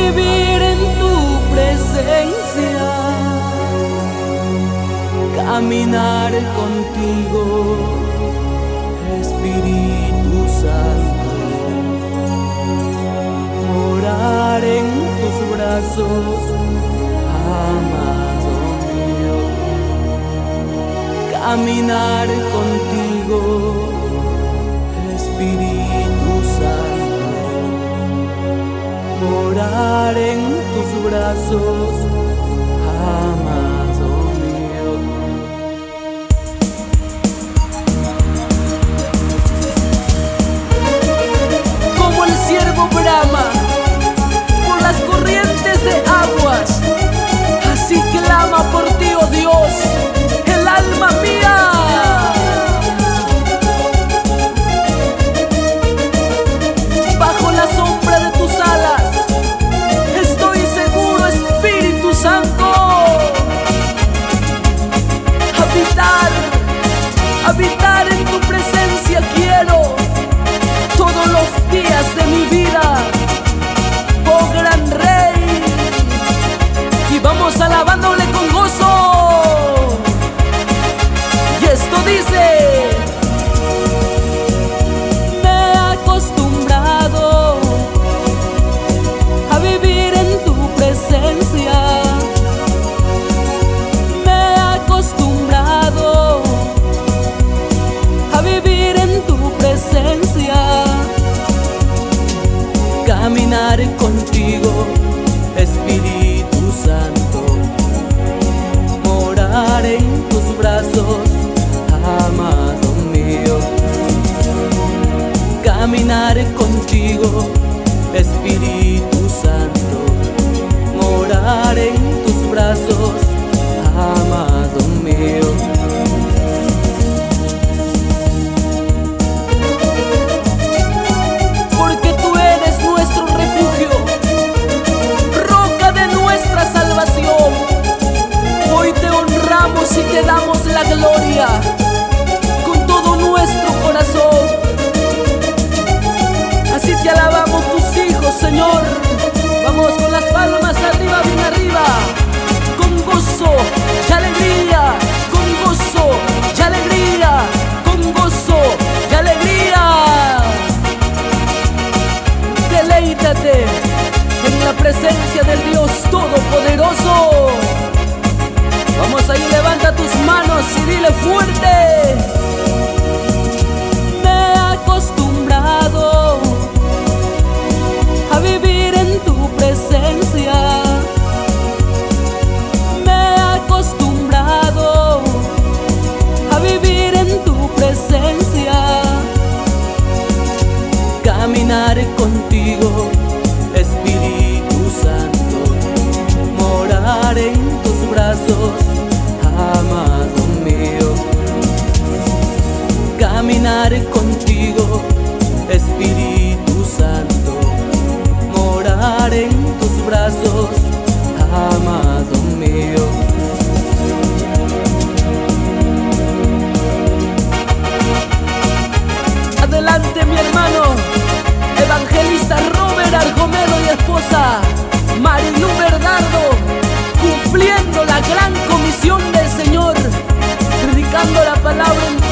vivir en tu presencia, caminar contigo, Espíritu Santo, morar en tus brazos, amado mío, caminar contigo, Espíritu Santo, morar en tus brazos, amado mío. Como el ciervo brama por las corrientes de aguas, así clama por ti, oh Dios, el alma mía. Bajo la sombra de tus alas estoy seguro, Espíritu Santo. Habitar en tu presencia quiero todos los días de mi vida, oh gran Rey. Y vamos alabándole con gozo. Y esto dice: me he acostumbrado a vivir en tu presencia, me he acostumbrado a vivir en tu presencia, caminar contigo, Espíritu Santo, morar en tus brazos, amado mío, caminar contigo, Espíritu Santo, morar en tus brazos, amado mío. Porque tú eres nuestro refugio, roca de nuestra salvación. Hoy te honramos y te damos la gloria con todo nuestro corazón. Así te alabamos tus hijos, Señor. Vamos con las palmas arriba, bien arriba, con gozo y alegría, con gozo y alegría, con gozo y alegría. Deleítate en la presencia del Dios Todopoderoso. Vamos ahí, levanta tus manos y dile fuerte: me he acostumbrado a vivir en tu presencia, me he acostumbrado a vivir en tu presencia, caminar contigo, Espíritu Santo, morar en tus brazos, amado mío, caminar contigo, Espíritu Santo, morar en tus brazos, amado mío. Adelante, mi hermano evangelista Robert Argomedo y esposa Marilu Bernardo, cumpliendo la gran comisión del Señor, predicando la palabra en